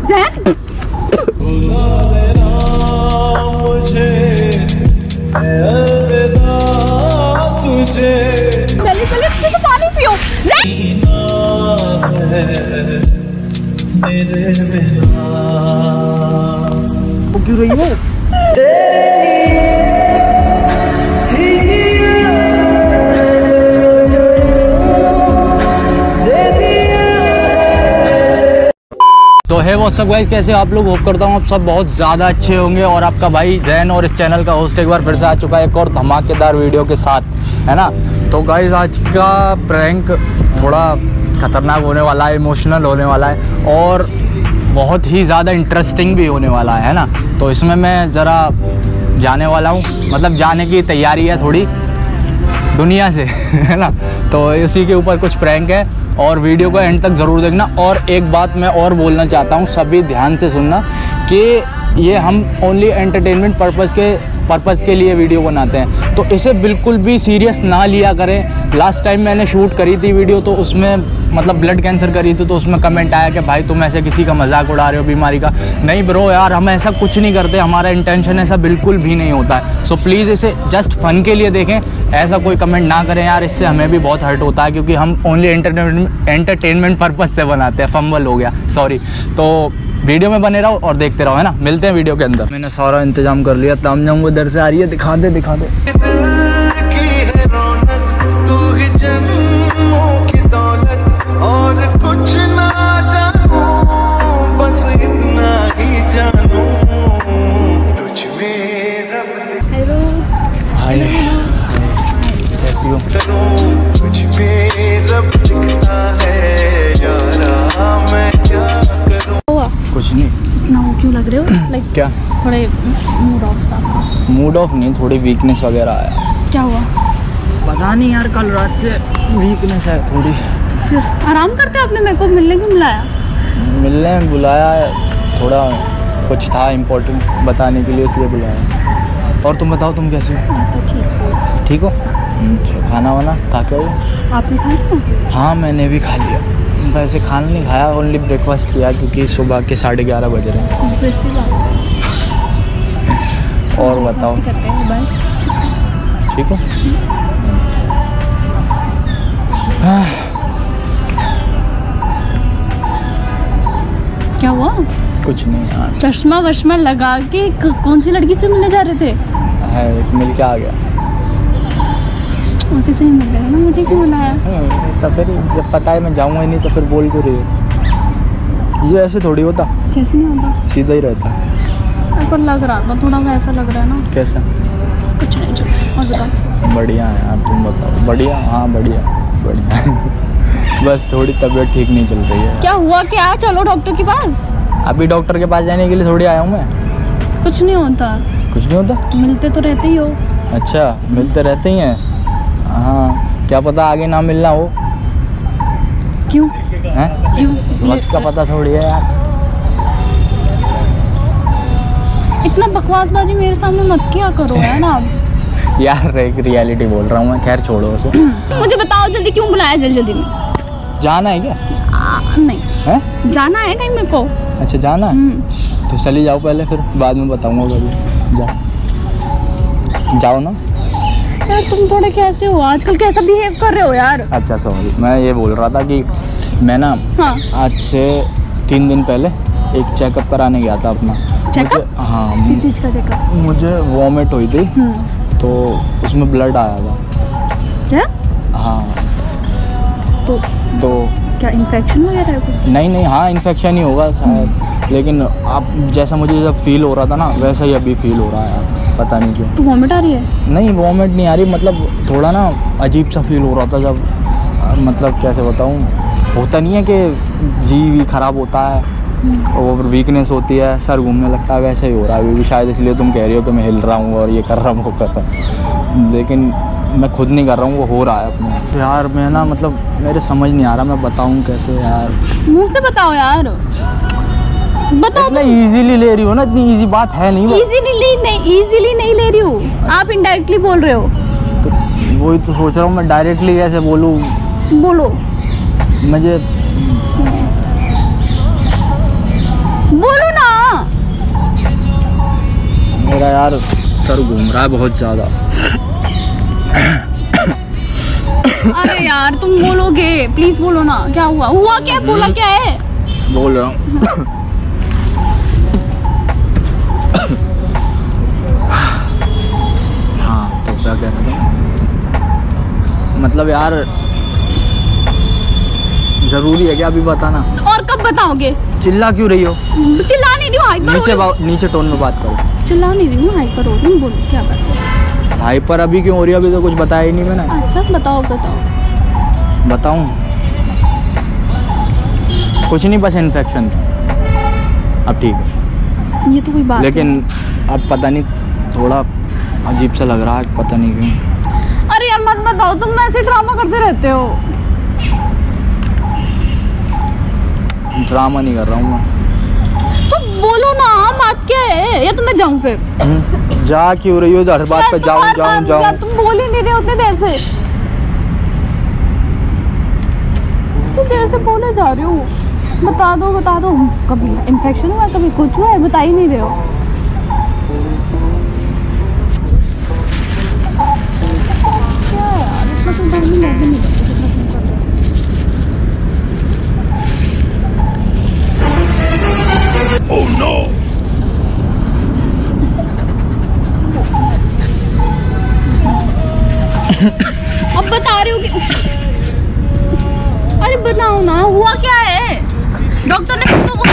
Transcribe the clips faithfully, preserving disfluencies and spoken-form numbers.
जैन चलिए चलिए तो पानी पियो। वो क्यों रही है? तो है व्हाट्सअप गाइस, कैसे आप लोग? होप करता हूँ आप सब बहुत ज़्यादा अच्छे होंगे। और आपका भाई जैन और इस चैनल का होस्ट एक बार फिर से आ चुका है एक और धमाकेदार वीडियो के साथ, है ना। तो गाइस आज का प्रैंक थोड़ा ख़तरनाक होने वाला है, इमोशनल होने वाला है और बहुत ही ज़्यादा इंटरेस्टिंग भी होने वाला है, है ना। तो इसमें मैं ज़रा जाने वाला हूँ, मतलब जाने की तैयारी है थोड़ी दुनिया से, है ना। तो इसी के ऊपर कुछ प्रैंक है और वीडियो को एंड तक ज़रूर देखना। और एक बात मैं और बोलना चाहता हूँ, सभी ध्यान से सुनना कि ये हम ओनली एंटरटेनमेंट पर्पज़ के पर्पज़ के लिए वीडियो बनाते हैं, तो इसे बिल्कुल भी सीरियस ना लिया करें। लास्ट टाइम मैंने शूट करी थी वीडियो, तो उसमें मतलब ब्लड कैंसर करी थी, तो उसमें कमेंट आया कि भाई तुम ऐसे किसी का मजाक उड़ा रहे हो बीमारी का। नहीं ब्रो यार, हम ऐसा कुछ नहीं करते, हमारा इंटेंशन ऐसा बिल्कुल भी नहीं होता है। सो प्लीज़ इसे जस्ट फ़न के लिए देखें, ऐसा कोई कमेंट ना करें यार, इससे हमें भी बहुत हर्ट होता है क्योंकि हम ओनली एंटरटेनमेंट एंटरटेनमेंट पर्पज़ से बनाते हैं। फंबल हो गया, सॉरी। तो वीडियो में बने रहो और देखते रहो, है ना। मिलते हैं वीडियो के अंदर। मैंने सारा इंतजाम कर लिया, तम जाऊँगा उधर से आ रही है, दिखा दे दिखा दे। और कुछ ना जानूं, बस इतना ही जानूं, तुझ में रब। हेलो हाय, कैसी हो? तुझ में रब लिखा है यारा, मैं क्या करूं? कुछ नहीं। इतना वो क्यों लग रहे हो? लाइक क्या? थोड़े मूड ऑफ सा आपका? मूड ऑफ नहीं, थोड़ी वीकनेस वगैरह आया। क्या हुआ? पता नहीं यार, कल रात से वीकनेस है थोड़ी। फिर आराम करते आपने मेरे को मिलने क्यों बुलाया? मिलने बुलाया, थोड़ा कुछ था इम्पोर्टेंट बताने के लिए, इसलिए बुलाया। और तुम बताओ, तुम कैसी हो? ठीक ठीक हो? अच्छा, खाना वाना खा के आए? आपने खा लिया? हाँ मैंने भी खा लिया। वैसे खाना नहीं खाया, ओनली ब्रेकफास्ट किया क्योंकि सुबह के साढ़े ग्यारह बज रहे हैं। और बताओ, ठीक हो? क्या हुआ? कुछ नहीं यार। चश्मा वश्मा लगा के कौन सी लड़की से मिलने जा रहे थे? है, मिल के आ गया। उसी से ही मिल गया ना, मुझे क्यों बुलाया? तो फिर जब पता है मैं जाऊंगा ही नहीं, तो फिर बोल क्यों रही है? ये ऐसे थोड़ी होता। जैसे नहीं होता, सीधा ही रहता। पर लग रहा था थोड़ा वैसा लग रहा है ना। कैसा? कुछ नहीं, चलो और बताओ। बढ़िया है यार, तुम बताओ। बढ़िया? हाँ बढ़िया बढ़िया। बस थोड़ी तबीयत ठीक नहीं चल रही है। क्या हुआ? क्या? चलो डॉक्टर के पास। अभी डॉक्टर के पास जाने के लिए थोड़ी आया हूँ मैं। कुछ नहीं होता। कुछ नहीं होता? मिलते तो रहते ही हो। अच्छा, मिलते रहते ही हैं। हाँ, क्या पता आगे ना मिलना हो। क्यों? हैं? क्यों? वक्त का पता थोड़ी है यार। इतना बकवासबाजी मेरे सामने मत किया करो यार आप। यार एक रियलिटी बोल रहा हूँ मैं, खैर छोड़ो उसे। मुझे बताओ जल्दी, क्यों बुलाया जल्दी जल्दी में? जाना है क्या? आ, नहीं है? जाना है कहीं मेरे को। अच्छा जाना है, तो चली जाओ पहले, फिर बाद में बताऊंगा कभी। जाओ जाओ ना यार। तुम थोड़े कैसे हो आजकल, कैसा बिहेव कर रहे हो यार? अच्छा सॉरी, मैं ये बोल रहा था कि मैं ना हाँ। आज से तीन दिन पहले एक चेकअप कराने गया था अपना। चेकअप? हाँ। किस चीज़ का चेकअप? मुझे वॉमिट हुई थी, तो उसमें ब्लड आया था। क्या? हाँ। तो तो क्या इन्फेक्शन वगैरह है कुछ? नहीं नहीं, हाँ इन्फेक्शन ही होगा शायद, लेकिन अब जैसा मुझे जब फील हो रहा था ना, वैसा ही अभी फील हो रहा है, पता नहीं क्यों। तो वॉमिट आ रही है? नहीं वॉमिट नहीं आ रही, मतलब थोड़ा ना अजीब सा फील हो रहा था जब, मतलब कैसे बताऊँ, होता नहीं है कि जी भी ख़राब होता है और वीकनेस होती है, सर घूमने लगता है, वैसे ही हो रहा है अभी भी। शायद इसलिए तुम कह रही हो कि मैं हिल रहा हूँ और ये कर रहा हूँ वो कर रहा हूँ, लेकिन मैं खुद नहीं कर रहा हूँ, वो हो रहा है अपने। यार मैं ना, मतलब मेरे समझ नहीं आ रहा, मैं बताऊँ कैसे यार? मुँह से बताओ यार, बताओ। इतना इजीली ले रही हो ना, इतनी इजी बात है नहीं। इजीली नहीं, इजीली नहीं ले रही हूँ, आप इनडायरेक्टली बोल रहे हो। तो वही तो सोच रहा हूँ मैं, डायरेक्टली कैसे बोलूँ? बोलो। मुझे यार सर घूम रहा है बहुत ज़्यादा। अरे यार तुम बोलोगे, प्लीज बोलो ना, क्या हुआ? हुआ क्या? बोला क्या है? बोल रहा हूँ। हाँ तो क्या कह रहा था, मतलब यार जरूरी है क्या अभी बताना? और कब बताओगे? चिल्ला क्यों रही हो? चिल्ला नहीं रही हूँ, हाइपर नीचे नीचे टोन में बात करो। चिल्ला नहीं रही हूँ, हाइपर हो रही हूँ। बोलो क्या बात है? हाइपर अभी क्यों हो रही है? अभी तो कुछ बताया ही नहीं मैंने। अच्छा बताओ बताओ। बताऊं? कुछ नहीं, बस इन्फेक्शन था, अब ठीक है। ये तो कोई बात लेकिन अब पता नहीं थोड़ा अजीब सा लग रहा है, पता नहीं क्यों। अरे यार मत बताओ, तुम ऐसे ड्रामा करते रहते हो। ड्रामा नहीं कर रहा हूँ मैं। तो बोलो ना, बात क्या है? या तो मैं जाऊँ फिर? जा क्यों रही हो? हर बात पे जाऊँ जाऊँ जाऊँ। यार तुम बोल ही नहीं रहे उतने देर से, तो देर से बोले जा रही हूँ। बता दो बता दो, कभी इन्फेक्शन हुआ, कभी कुछ हुआ है, बता ही नहीं रहे हो। क्या यार, इतना तो डर नहीं लग नहीं रहा। Oh no! अब बता रही हूँ कि अरे बताओ ना, हुआ क्या है? डॉक्टर ने कुछ तो बोला?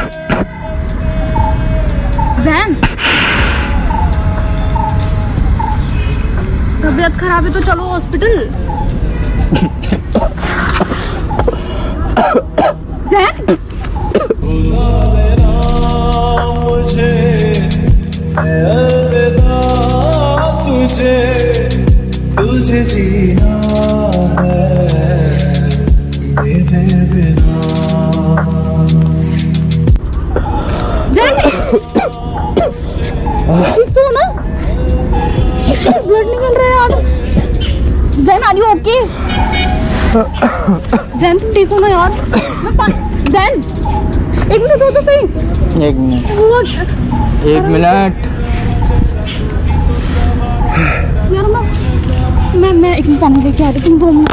जैन तबीयत खराब है तो चलो हॉस्पिटल। जैन तुझे तुझे जीना है मेरे बिना। जैन ठीक तो हो ना? ब्लड निकल रहा है यार। Jain are you okay? Jain तुम ठीक हो ना यार? मैं पा... जैन एक मिनट हो तो सही। एक मिनट हुआ एक मिनट यार, मैं मैं मैं एक मिनट पानी लेके आ रही, तुम दो minute.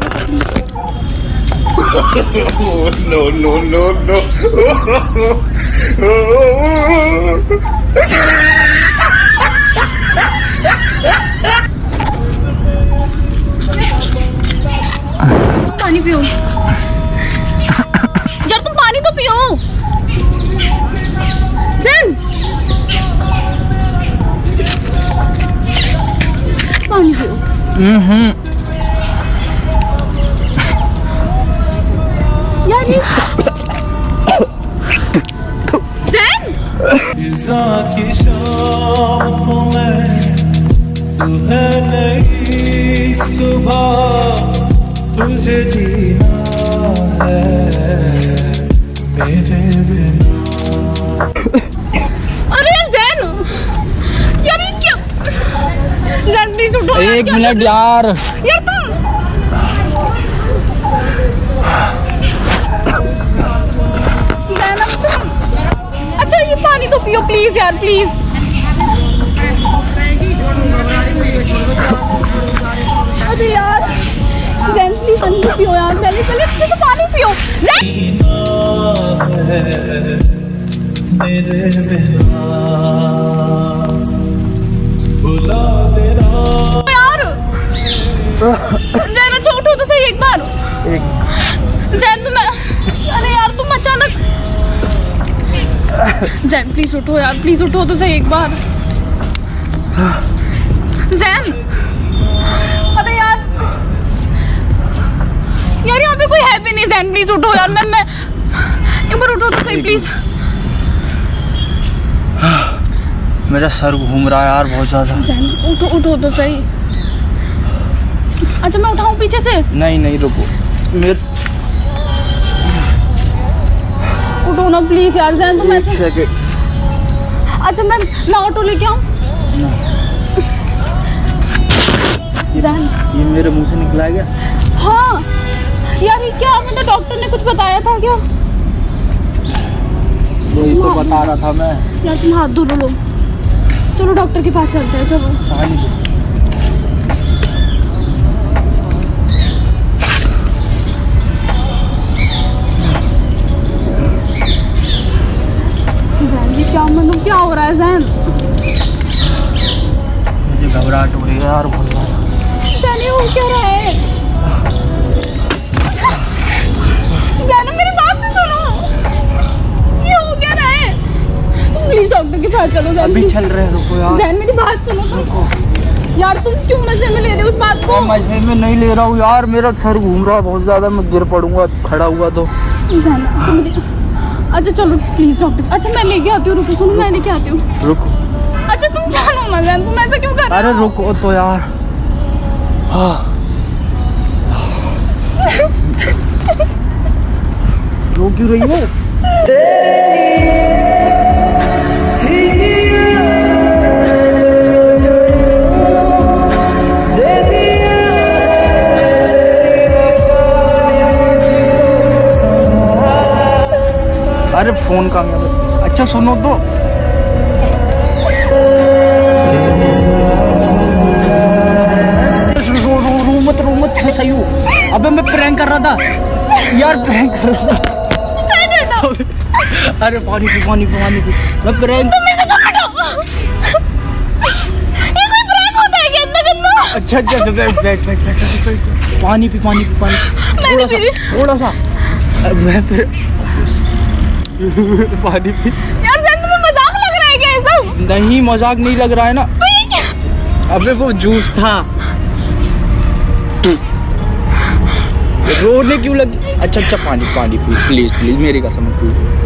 No no no no. पानी पियो यार, तुम पानी तो पियो। जैन पानी पियो। हम्म यार ये जैन की शाम हूँ मैं, तू है नई सुबह, तुझे जीना है मेरे बिना। अरे यार जैन, यार ये क्या? जैन प्लीज उठो यार, एक क्या मिनट यार। यार तुम जैन अब तुम अच्छा ये पानी तो पियो प्लीज यार, प्लीज। अरे यार जैन प्लीज पानी तो पियो यार, पहले पहले अच्छे से पानी पियो। जैन मेरे बिना भुला देना यार। जैन अच्छा उठो तो सही एक बार। एक जैन तुम, अरे यार तुम अचानक। जैन प्लीज उठो यार, प्लीज उठो तो सही एक बार। जैन अरे यार यार यहाँ पे कोई है भी नहीं। जैन प्लीज उठो यार, मैं मैं एक बार उठो तो सही प्लीज। मेरा सर घूम रहा है यार बहुत ज्यादा। जैन उठो उठो तो सही। अच्छा मैं उठाऊं पीछे से? नहीं नहीं रुको, मेरे उठो ना प्लीज यार। जैन तुम एक ऐसे। सेकंड। अच्छा मैं मैं ऑटो लेके आऊं? जैन ये मेरे मुंह से निकला है क्या? हाँ यार ये क्या, मतलब डॉक्टर ने कुछ बताया था क्या? वही तो बता रहा था मैं। यार तुम हाथ धो लो। चलो डॉक्टर के पास चलते हैं, चलो। जैन ये क्या मतलब क्या हो रहा है जैन? मुझे घबराहट हो रही है यार बहुत ज्यादा। जैन ये हो क्या रहा है? जैन मेरी बात तो सुनो, ये हो क्या रहा है? तुम प्लीज डॉक्टर के पास चलो। जैन अभी चल रहे हैं, रुको यार। जैन मेरी बात सुनो रुको। यार तुम क्यों मजे में ले रहे हो उस बात को? मैं मजे में नहीं ले रहा हूँ यार, मेरा सर घूम रहा है बहुत ज्यादा, मैं गिर पड़ूंगा खड़ा हुआ तो। जैन अच्छा मेरी, अच्छा चलो प्लीज डॉक्टर। अच्छा मैं लेके आती हूँ, रुको सुनो मैं लेके आती हूँ। रुको। अच्छा तुम जानो ना जैन, तुम ऐसा क्यों कर रहे हो? अरे रुको तो यार। हाँ। रो क्यों रही हो? अरे फोन कहाँ गया? अच्छा सुनो तो। रो रो रो मत रो मत, मैं सही हूँ। अबे मैं प्रैंक कर रहा था यार, प्रैंक कर रहा था। अरे पानी पी पानी पी पानी पी, मैं प्रैंक। ये कोई प्रैंक होता है क्या इतना गंदा? अच्छा अच्छा अच्छा, बैठ बैठ बैठ बैठ, पानी पी पानी पी पानी, थोड़ा सा थोड़ा सा। मैं फिर पानी पी। यार जैन तुम्हें मजाक लग रहा है क्या ये सब? नहीं मजाक नहीं लग रहा है ना। तो ये क्या? अबे वो जूस था। रोने क्यों लगी? अच्छा अच्छा पानी पानी पी प्लीज प्लीज, मेरी कसम पी।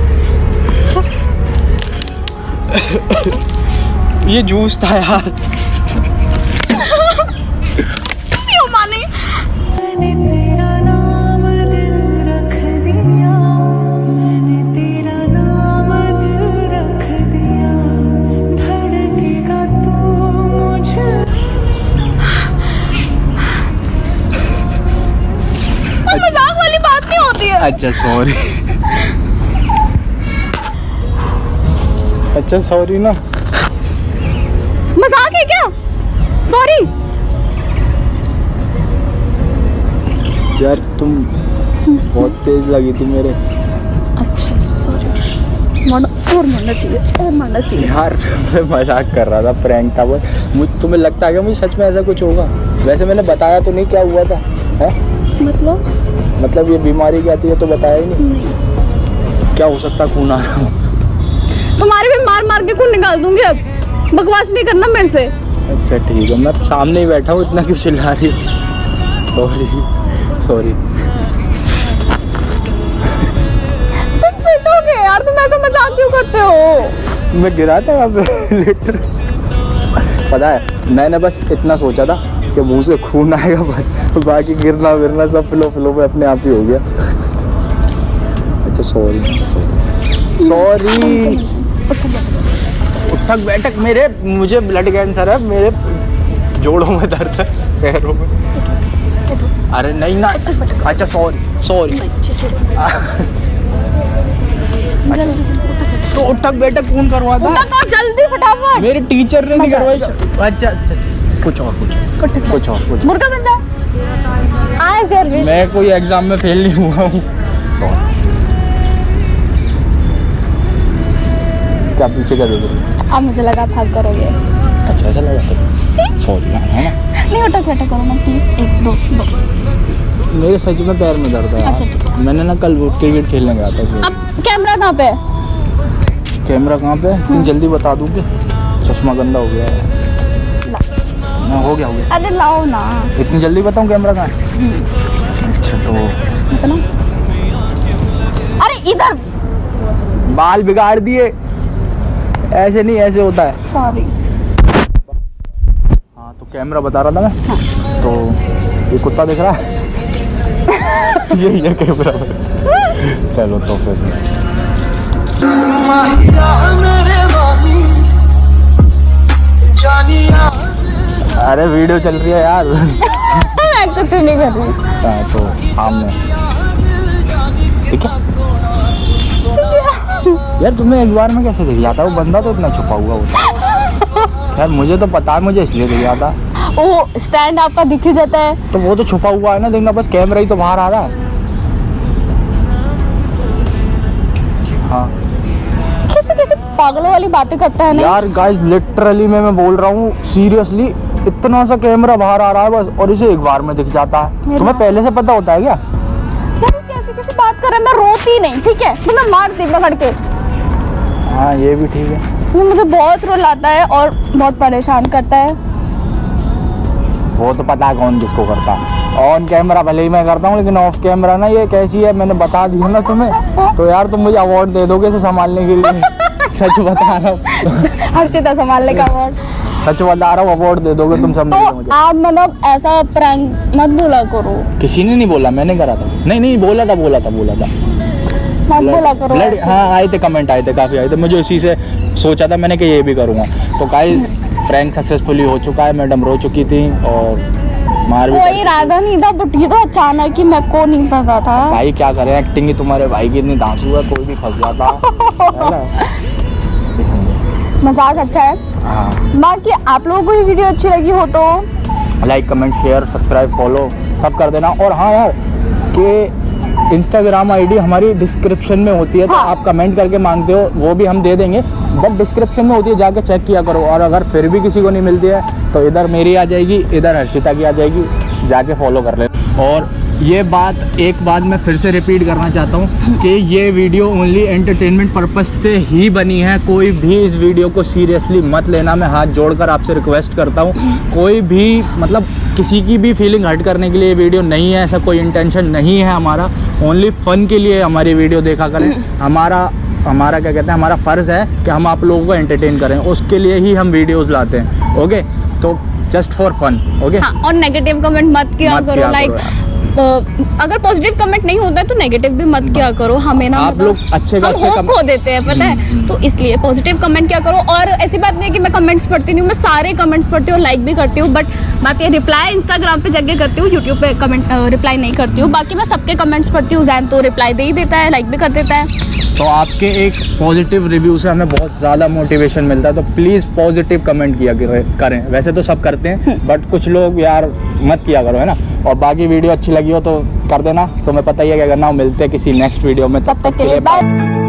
ये जूस था यार। क्यों माने? मैंने तेरा नाम दिल रख दिया, मैंने तेरा नाम दिल रख दिया, धड़केगा तू मुझे। कोई मजाक वाली बात नहीं होती है। अच्छा सॉरी। अच्छा सॉरी ना। मजाक है क्या? सॉरी। यार तुम बहुत तेज लगी थी मेरे। अच्छा अच्छा सॉरी। मारना और मारना चाहिए और मारना चाहिए। यार मैं मजाक कर रहा था, प्रैंक था वो। मुझ तुम्हें लगता है क्या मुझे सच में ऐसा कुछ होगा? वैसे मैंने बताया तो नहीं क्या हुआ था है? मतलब मतलब ये बीमारी क्या थी ये तो बताया ही नहीं। नहीं। क्या हो सकता, खून आ रहा हूँ। तुम्हारे भी मार मार के खून निकाल दूंगी अब। बकवास नहीं करना मेरे से। अच्छा ठीक है, मैं सामने ही बैठा हूँ, इतना क्यों चिल्ला रही हूँ? Sorry sorry. तुम पिटोगे यार, तुम ऐसा मजाक क्यों करते हो? मैं गिरा था अब लेटर। पता है मैंने बस इतना सोचा था कि मुंह से खून आएगा बस, बाकी गिरना विरना सब फ्लो फ्लो में अपने आप ही हो गया। अच्छा सॉरी सॉरी। उठक बैठक मेरे, मुझे ब्लड कैंसर है, मेरे जोड़ों में दर्द है, पैरों में। अरे नहीं ना। अच्छा सॉरी सॉरी। तो उठक बैठक कौन करवाता है? तो जल्दी फटाफट। मेरे टीचर ने नहीं करवाई। अच्छा अच्छा कुछ और कुछ और कुछ और कुछ। मुर्गा बन जाओ। आज योर विश। मैं कोई एग्जाम में फेल नहीं हुआ हूँ। सॉरी। क्या पीछे क्या देख रहे हो? अब मुझे लगा भाग करोगे। अच्छा ऐसा लगा था। सॉरी है ना। नहीं उठक बैठक करो ना प्लीज। एक दो दो। मेरे सच में पैर में दर्द है। अच्छा, ठीक है। मैंने ना कल वो क्रिकेट खेलने गया था इसलिए। अब कैमरा कहाँ पे? कैमरा कहाँ पे? तुम जल्दी बता दोगे? चश्मा गंदा हो गया है। ना हो गया हो गया। अरे लाओ ना। इतनी जल्दी बताऊँ कैमरा कहाँ है? अच्छा तो इतना। अरे इधर। बाल बिगाड़ दिए। ऐसे नहीं, ऐसे होता है। सॉरी। हाँ तो कैमरा बता रहा था मैं। हाँ। तो ये कुत्ता दिख रहा है। यही है कैमरा। चलो तो फिर अरे वीडियो चल रही है यार। मैं कुछ नहीं कर रही। हाँ तो सामने ठीक है यार। तुम्हें एक बार में कैसे दिख जाता है? वो बंदा तो इतना छुपा हुआ होता है। खैर मुझे तो पता है, मुझे इसलिए दिया था। वो स्टैंड आपका दिख ही जाता है। तो वो तो छुपा हुआ है ना, देखना बस कैमरा ही तो बाहर आ रहा है। हाँ कैसे कैसे पागलों वाली बातें करता है ना यार गाइस, लिटरली में मैं बोल रहा हूँ सीरियसली, इतना सा कैमरा बाहर आ रहा है बस, और इसे एक बार में दिख जाता है। तुम्हें पहले से पता होता है क्या? यार कैसे कैसे बात कर रहा है, मैं रोती नहीं ठीक है, तो मैं मारती पकड़ के। हाँ ये भी ठीक है। ये मुझे बहुत रुलाता है और बहुत परेशान करता है। वो तो पता है कौन किसको करता है। ऑन कैमरा भले ही मैं करता हूँ, लेकिन ऑफ कैमरा ना ये कैसी है मैंने बता दिया ना तुम्हें, तो यार तुम मुझे अवार्ड दे दोगे इसे संभालने के लिए। सच बता रहा हूँ। हर्षिता संभालने का अवार्ड। सच बता रहा हूँ, अवार्ड दे दोगे तुम सब मुझे। तो आप मतलब ऐसा प्रैंक मत बोला करो। किसी ने नहीं बोला, मैंने करा था। नहीं नहीं बोला था बोला था बोला था मत बोला करो ब्लड। ऐसे। हाँ आए थे, कमेंट आए थे, काफ़ी आए थे। मुझे उसी से सोचा था मैंने कि ये भी करूँगा। तो गाइस प्रैंक सक्सेसफुली हो चुका है, मैडम रो चुकी थी और मार भी। कोई इरादा नहीं था, बट ये तो अचानक ही, मेरे को नहीं पता था। भाई क्या करें, एक्टिंग ही तुम्हारे भाई की इतनी धांसू है, कोई भी फंस जाता है ना। मजाक अच्छा है। हाँ बाकी आप लोगों को ये वीडियो अच्छी लगी हो तो like comment share subscribe follow सब कर देना। और हाँ यार कि इंस्टाग्राम आईडी हमारी डिस्क्रिप्शन में होती है, तो हाँ। आप कमेंट करके मांगते हो वो भी हम दे देंगे, बट डिस्क्रिप्शन में होती है, जाके चेक किया करो। और अगर फिर भी किसी को नहीं मिलती है तो इधर मेरी आ जाएगी, इधर हर्षिता की आ जाएगी, जाके फॉलो कर ले। और ये बात एक बात मैं फिर से रिपीट करना चाहता हूँ कि ये वीडियो ओनली एंटरटेनमेंट पर्पस से ही बनी है। कोई भी इस वीडियो को सीरियसली मत लेना, मैं हाथ जोड़कर आपसे रिक्वेस्ट करता हूँ। कोई भी मतलब किसी की भी फीलिंग हर्ट करने के लिए ये वीडियो नहीं है, ऐसा कोई इंटेंशन नहीं है हमारा। ओनली फन के लिए हमारी वीडियो देखा करें। हमारा हमारा क्या कहते हैं, हमारा फ़र्ज़ है कि हम आप लोगों को एंटरटेन करें, उसके लिए ही हम वीडियोज़ लाते हैं। ओके, तो जस्ट फॉर फन। ओके हाँ, और नेगेटिव कमेंट मत किया मत करो। किया लाइक करो अगर पॉजिटिव कमेंट नहीं होता है तो नेगेटिव भी मत किया करो। हमें ना आप मतलब लोग अच्छे का हम अच्छे होप कम- खो देते हैं पता है, तो इसलिए पॉजिटिव कमेंट क्या करो। और ऐसी बात नहीं है कि मैं कमेंट्स पढ़ती नहीं हूँ, मैं सारे कमेंट्स पढ़ती हूँ, लाइक भी करती हूँ, बट बात ये रिप्लाई इंस्टाग्राम पे जगह करती हूँ, यूट्यूब पे कमेंट रिप्लाई नहीं करती हूँ। बाकी मैं सबके कमेंट्स पढ़ती हूँ, जैन तो रिप्लाई दे ही देता है, लाइक भी कर देता है। तो आपके एक पॉजिटिव रिव्यू से हमें बहुत ज़्यादा मोटिवेशन मिलता है, तो प्लीज़ पॉजिटिव कमेंट किया करें करें वैसे तो सब करते हैं, बट कुछ लोग यार मत किया करो, है ना। और बाकी वीडियो अच्छी लगी हो तो कर देना, तो मैं पता ही है क्या करना हो। मिलते हैं किसी नेक्स्ट वीडियो में, तब तक के लिए बाय।